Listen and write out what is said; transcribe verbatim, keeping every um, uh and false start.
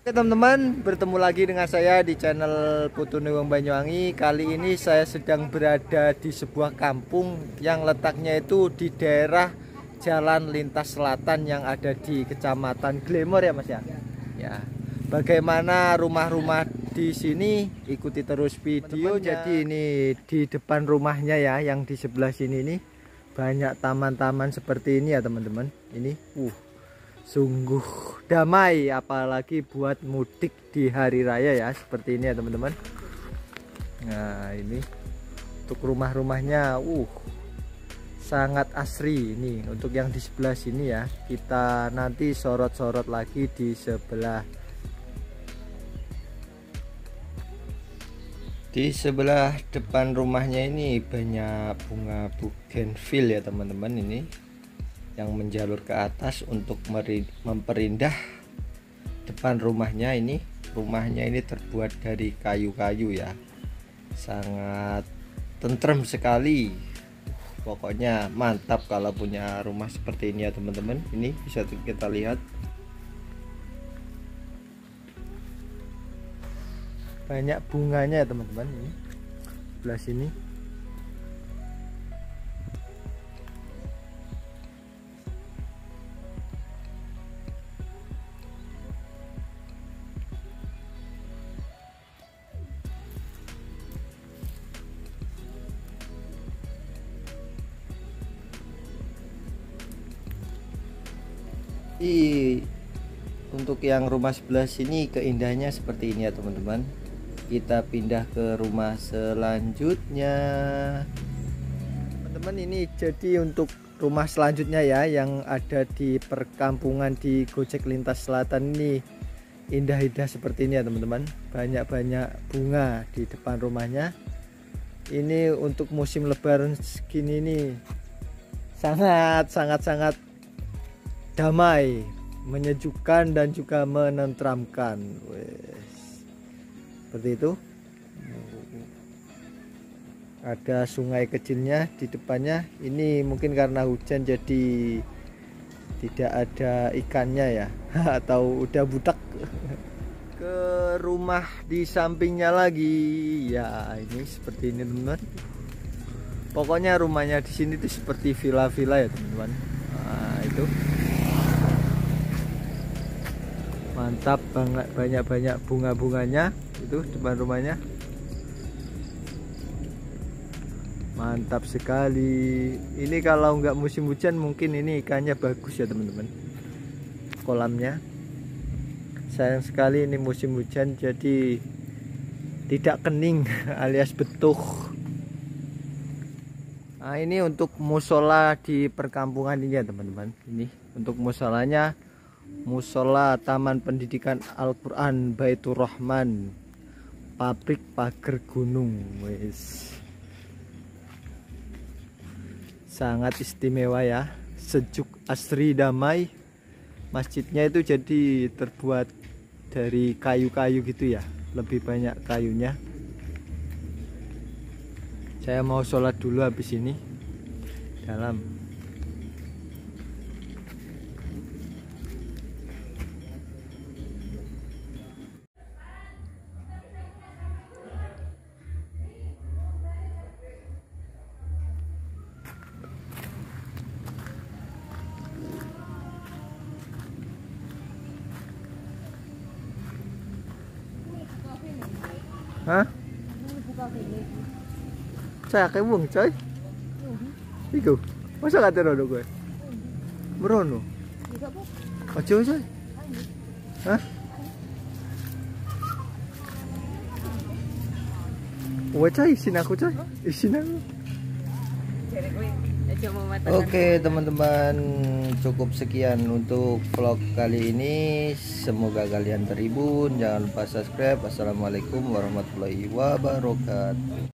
Oke teman-teman, bertemu lagi dengan saya di channel Putune Wong Banyuwangi. Kali ini saya sedang berada di sebuah kampung yang letaknya itu di daerah Jalan Lintas Selatan yang ada di Kecamatan Glemor ya Mas ya. Ya. Bagaimana rumah-rumah di sini? Ikuti terus videonya. Jadi ini di depan rumahnya ya, yang di sebelah sini nih banyak taman-taman seperti ini ya teman-teman. Ini uh sungguh damai, apalagi buat mudik di hari raya ya, seperti ini ya teman-teman. Nah ini untuk rumah-rumahnya uh sangat asri. Ini untuk yang di sebelah sini ya, kita nanti sorot-sorot lagi di sebelah di sebelah depan rumahnya. Ini banyak bunga bougainville ya teman-teman, ini yang menjalur ke atas untuk memperindah depan rumahnya. Ini rumahnya ini terbuat dari kayu-kayu ya, sangat tentrem sekali. Pokoknya mantap kalau punya rumah seperti ini ya teman-teman. Ini bisa kita lihat banyak bunganya ya teman-teman. Ini sebelah sini I, untuk yang rumah sebelah sini keindahannya seperti ini ya teman-teman. Kita pindah ke rumah selanjutnya teman-teman. Ini jadi untuk rumah selanjutnya ya, yang ada di perkampungan di Gojek Lintas Selatan. Ini indah-indah seperti ini ya teman-teman. Banyak-banyak bunga di depan rumahnya. Ini untuk musim lebaran segini nih sangat sangat sangat damai, menyejukkan dan juga menenteramkan. Wes, seperti itu. Ada sungai kecilnya di depannya. Ini mungkin karena hujan jadi tidak ada ikannya ya atau udah budak. Ke rumah di sampingnya lagi ya, ini seperti ini teman-teman. Pokoknya rumahnya di sini tuh seperti villa-villa ya teman-teman. Nah, itu mantap banget, banyak-banyak bunga-bunganya itu depan rumahnya. Mantap sekali. Ini kalau nggak musim hujan mungkin ini ikannya bagus ya teman-teman, kolamnya. Sayang sekali ini musim hujan jadi tidak kening alias betuh. Nah ini untuk musola di perkampungan ini ya teman-teman. Ini untuk musolanya, musola Taman Pendidikan Al-Quran Baitur Rahman, pabrik pagar gunung. Wes, sangat istimewa ya, sejuk, asri, damai. Masjidnya itu jadi terbuat dari kayu-kayu gitu ya, lebih banyak kayunya. Saya mau sholat dulu habis ini dalam. Hah? Saya kayak wong coy. Iku, masa kata rodo gue? Merono. Ojo coy. Hah? Wah coy, isin aku coy, isin aku. Oke teman-teman, cukup sekian untuk vlog kali ini. Semoga kalian terhibur. Jangan lupa subscribe. Assalamualaikum warahmatullahi wabarakatuh.